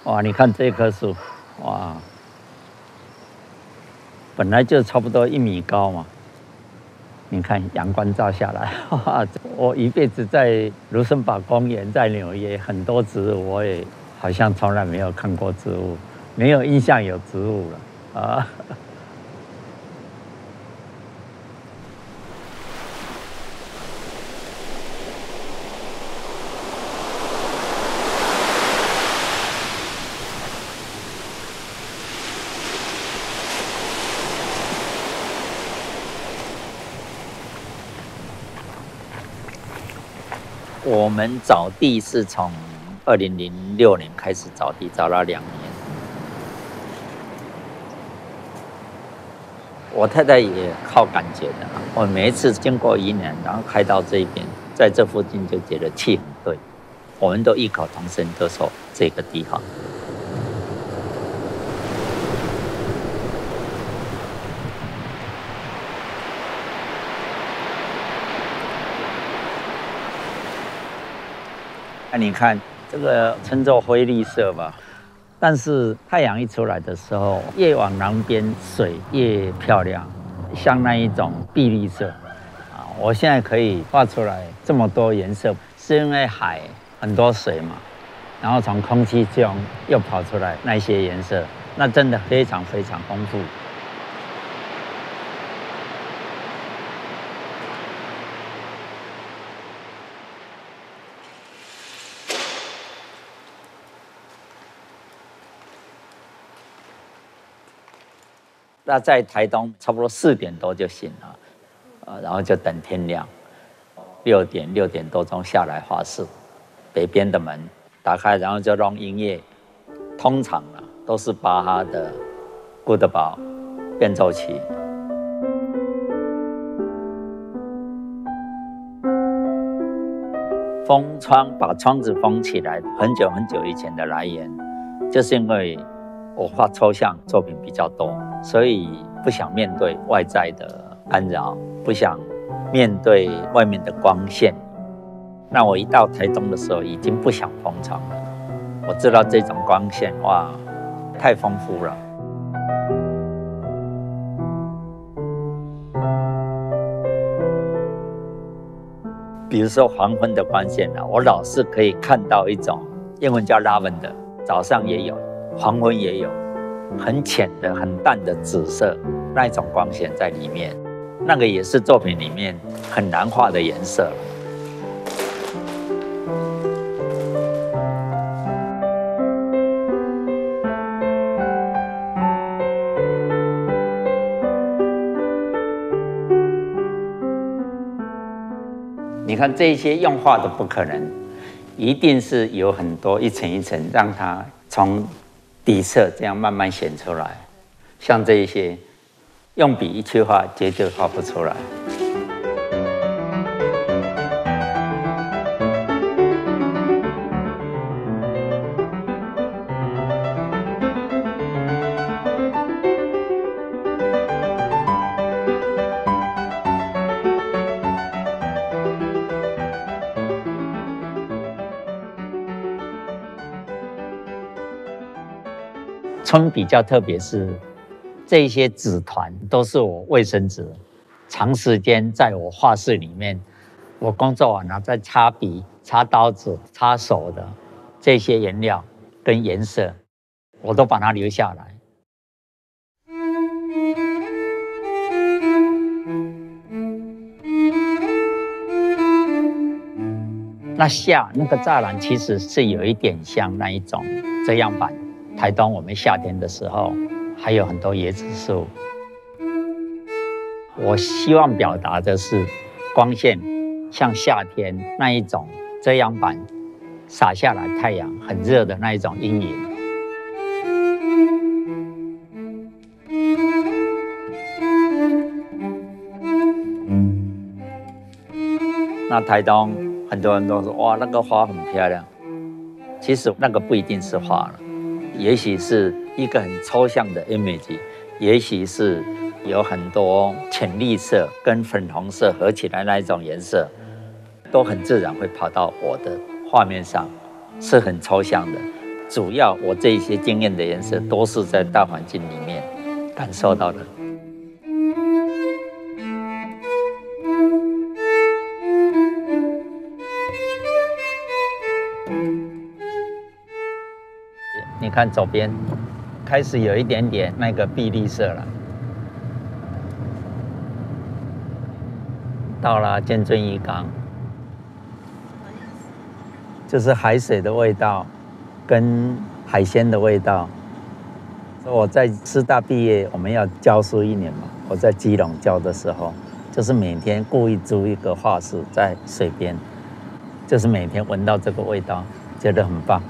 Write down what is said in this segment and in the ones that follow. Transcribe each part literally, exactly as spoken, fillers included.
哇，你看这棵树，哇，本来就差不多一米高嘛。你看阳光照下来，哇！我一辈子在卢森堡公园，在纽约，很多植物我也好像从来没有看过植物，没有印象有植物了啊。我们找地是从二零零六年开始找地，找了两年。我太太也靠感觉的，我每一次经过宜兰，然后开到这边，在这附近就觉得气很对，我们都异口同声都说这个地方。那、啊、你看这个称作灰绿色吧，但是太阳一出来的时候，越往南边水越漂亮，像那一种碧绿色啊。我现在可以画出来这么多颜色，是因为海很多水嘛，然后从空气中又跑出来那些颜色，那真的非常非常丰富。那在台东差不多四点多就醒了，呃，然后就等天亮，六点六点多钟下来画室，北边的门打开，然后就弄音乐，通常啊都是巴哈的《古德堡变奏曲》。封窗，把窗子封起来，很久很久以前的来源，就是因为我画抽象作品比较多，所以不想面对外在的干扰，不想面对外面的光线。那我一到台东的时候，已经不想封窗了。我知道这种光线，哇，太丰富了。比如说黄昏的光线啊，我老是可以看到一种英文叫 lavender， 早上也有。黄昏也有很浅的、很淡的紫色，那一种光线在里面，那个也是作品里面很难画的颜色。你看这些用画的不可能，一定是有很多一层一层让它从底色这样慢慢显出来，像这一些，用笔一去画，绝对画不出来。春比较特别是这些纸团都是我卫生纸，长时间在我画室里面，我工作完了再擦笔、擦刀子、擦手的这些颜料跟颜色，我都把它留下来。那下那个栅栏其实是有一点像那一种遮阳板。台东我们夏天的时候还有很多椰子树。我希望表达的是光线像夏天那一种遮阳板洒下来，太阳很热的那一种阴影。那台东很多人都说哇，那个花很漂亮，其实那个不一定是花了。也许是一个很抽象的 image， 也许是有很多浅绿色跟粉红色合起来那一种颜色，都很自然会跑到我的画面上，是很抽象的。 主要我这一些经验的颜色，都是在大环境里面感受到的。你看左边开始有一点点那个碧绿色了，到了尖樽一缸，就是海水的味道跟海鲜的味道。我在师大毕业，我们要教书一年嘛。我在基隆教的时候，就是每天故意租一个画室在水边，就是每天闻到这个味道，觉得很棒。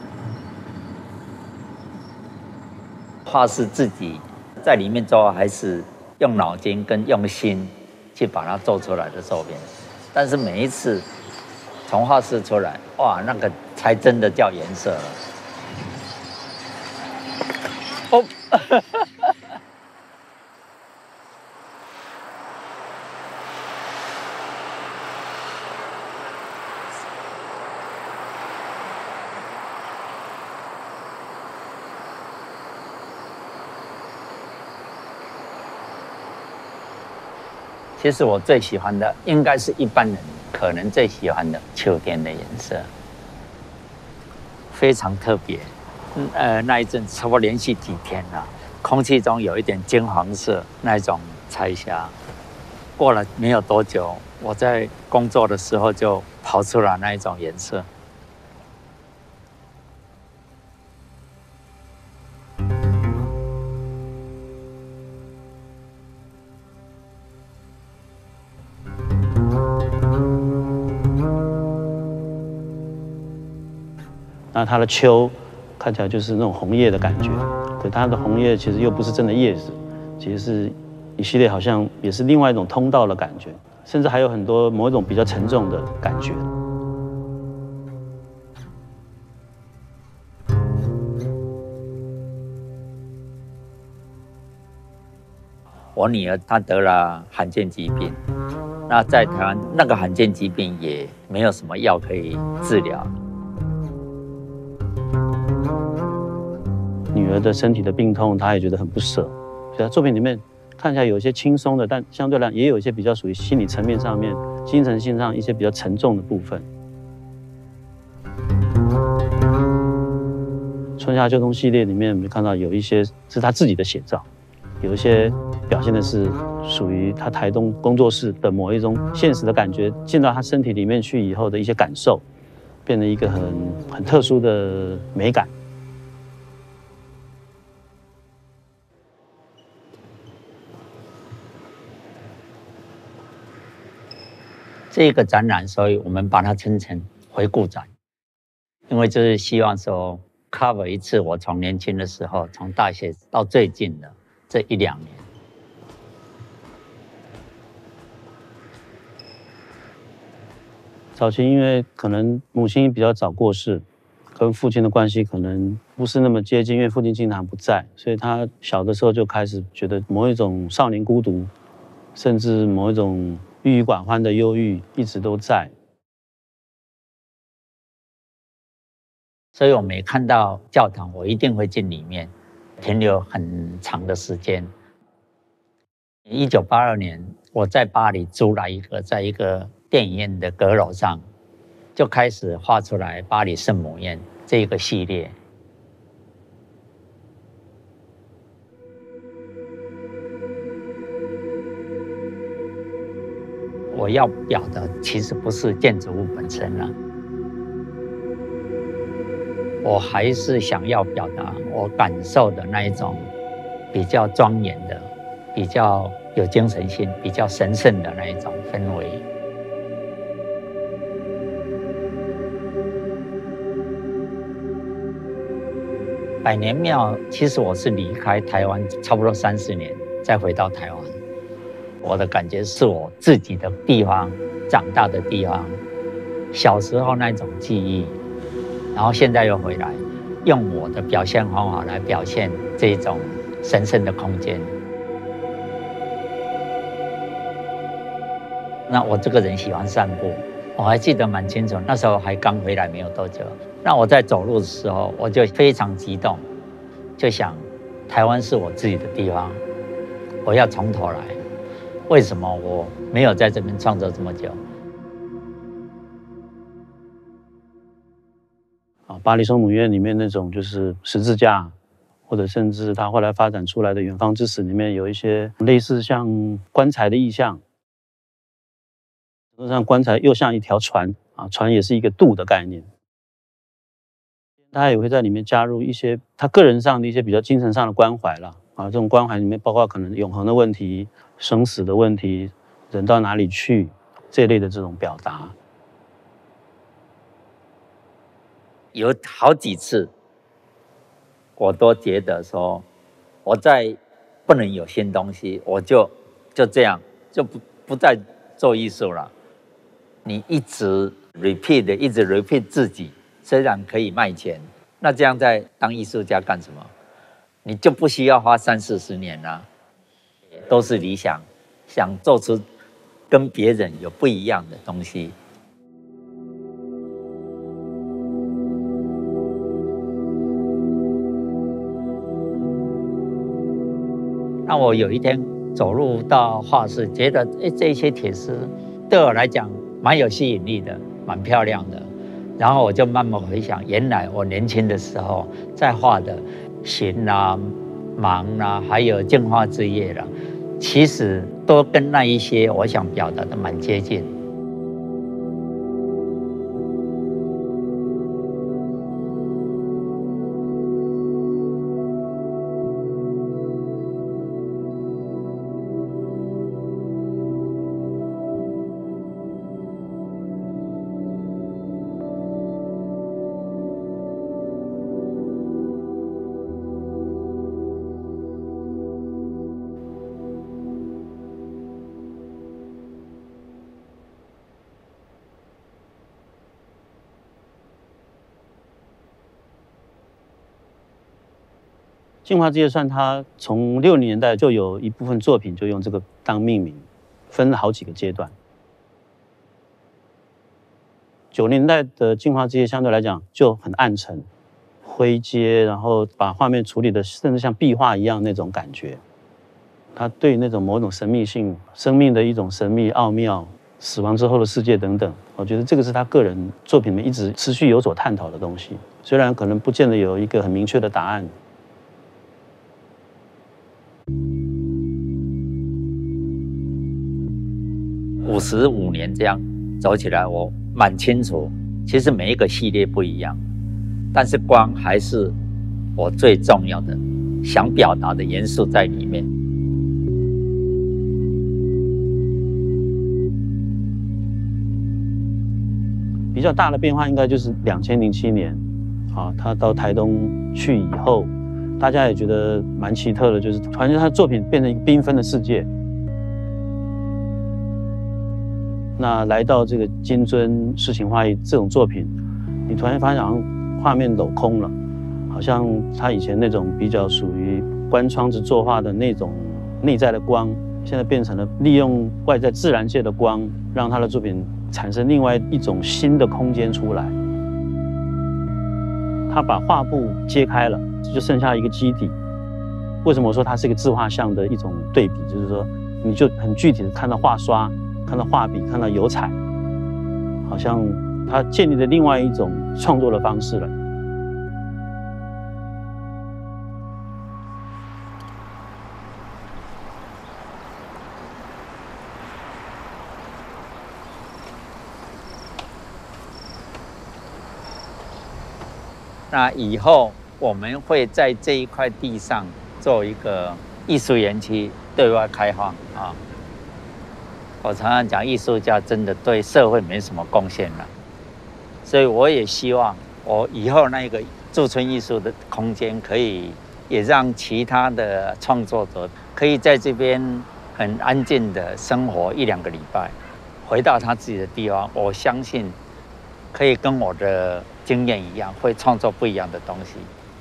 画室自己在里面做，还是用脑筋跟用心去把它做出来的作品。但是每一次从画室出来，哇，那个才真的叫颜色了。哦，其实我最喜欢的，应该是一般人可能最喜欢的秋天的颜色，非常特别。嗯呃，那一阵差不多连续几天了，空气中有一点金黄色那种彩霞。过了没有多久，我在工作的时候就跑出了那一种颜色。 那它的秋看起来就是那种红叶的感觉，可它的红叶其实又不是真的叶子，其实是一系列好像也是另外一种通道的感觉，甚至还有很多某一种比较沉重的感觉。 我女儿她得了罕见疾病，那在台湾那个罕见疾病也没有什么药可以治疗。 女儿的身体的病痛，她也觉得很不舍。所以她作品里面看起来有一些轻松的，但相对来也有一些比较属于心理层面上面、精神性上一些比较沉重的部分。春夏秋冬系列里面，我们看到有一些是她自己的写照，有一些表现的是属于她台东工作室的某一种现实的感觉，进到她身体里面去以后的一些感受，变成一个很很特殊的美感。 这个展览，所以我们把它称成回顾展，因为就是希望说 cover 一次我从年轻的时候，从大学到最近的这一两年。 早期因为可能母亲比较早过世，跟父亲的关系可能不是那么接近，因为父亲经常不在，所以他小的时候就开始觉得某一种少年孤独，甚至某一种郁郁寡欢的忧郁一直都在。 所以我每看到教堂，我一定会进里面停留很长的时间。一九八二年，我在巴黎租了一个，在一个电影院的阁楼上，就开始画出来巴黎圣母院这一个系列。我要表的其实不是建筑物本身了，我还是想要表达我感受的那一种比较庄严的、比较有精神性、比较神圣的那一种氛围。百年庙，其实我是离开台湾差不多三十年，再回到台湾。我的感觉是我自己的地方，长大的地方，小时候那种记忆，然后现在又回来，用我的表现方法来表现这种神圣的空间。那我这个人喜欢散步， 我还记得蛮清楚，那时候还刚回来没有多久。那我在走路的时候，我就非常激动，就想台湾是我自己的地方，我要从头来。为什么我没有在这边创作这么久？ 啊，巴黎圣母院里面那种就是十字架，或者甚至它后来发展出来的远方之死里面有一些类似像棺材的意象。实际上棺材又像一条船啊，船也是一个渡的概念。他也会在里面加入一些他个人上的一些比较精神上的关怀啦啊，这种关怀里面包括可能永恒的问题、生死的问题、人到哪里去这类的这种表达。 有好几次，我都觉得说，我再不能有新东西，我就就这样就不不再做艺术了。你一直 repeat 一直 repeat 自己，虽然可以卖钱，那这样在当艺术家干什么？你就不需要花三四十年了，都是理想，想做出跟别人有不一样的东西。那我有一天走路到画室，觉得哎，这些铁丝对我来讲蛮有吸引力的，蛮漂亮的。然后我就慢慢回想，原来我年轻的时候在画的行啊、忙啊，还有净化之夜啦，其实都跟那一些我想表达的蛮接近。 净化之夜算他从六零年代就有一部分作品就用这个当命名，分了好几个阶段。九零年代的净化之夜相对来讲就很暗沉、灰阶，然后把画面处理的甚至像壁画一样那种感觉。他对那种某种神秘性、生命的一种神秘奥妙、死亡之后的世界等等，我觉得这个是他个人作品里面一直持续有所探讨的东西。虽然可能不见得有一个很明确的答案。 五十五年这样走起来，我蛮清楚，其实每一个系列不一样，但是光还是我最重要的想表达的元素在里面。 比较大的变化应该就是两千零七年，啊，他到台东去以后，大家也觉得蛮奇特的，就是突然间他的作品变成一个缤纷的世界。那来到这个金樽诗情画意这种作品，你突然发现好像画面镂空了，好像他以前那种比较属于关窗子作画的那种内在的光，现在变成了利用外在自然界的光，让他的作品产生另外一种新的空间出来。他把画布揭开了，就剩下一个基底。为什么我说它是一个自画像的一种对比？就是说，你就很具体的看到画刷。看到画笔，看到油彩，好像他建立了另外一种创作的方式了。 那以后我们会在这一块地上做一个艺术园区对外开放啊。我常常讲，艺术家真的对社会没什么贡献了，所以我也希望我以后那个驻村艺术的空间，可以也让其他的创作者可以在这边很安静的生活一两个礼拜，回到他自己的地方。我相信可以跟我的经验一样，会创作不一样的东西。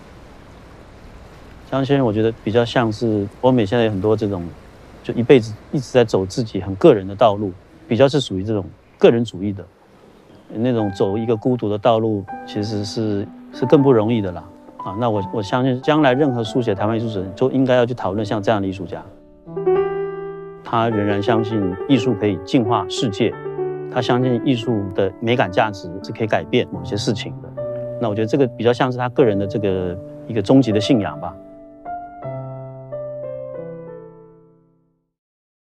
江先生，我觉得比较像是欧美现在有很多这种。就一辈子一直在走自己很个人的道路，比较是属于这种个人主义的， 那种走一个孤独的道路，其实是是更不容易的啦。啊，那我我相信将来任何书写台湾艺术史，就应该要去讨论像这样的艺术家。他仍然相信艺术可以净化世界，他相信艺术的美感价值是可以改变某些事情的。那我觉得这个比较像是他个人的这个一个终极的信仰吧。